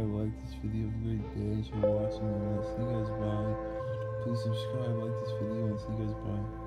subscribe, like this video. Have a great day. Thanks for watching, and I'll see you guys. Bye. Please subscribe, like this video, and see you guys. Bye.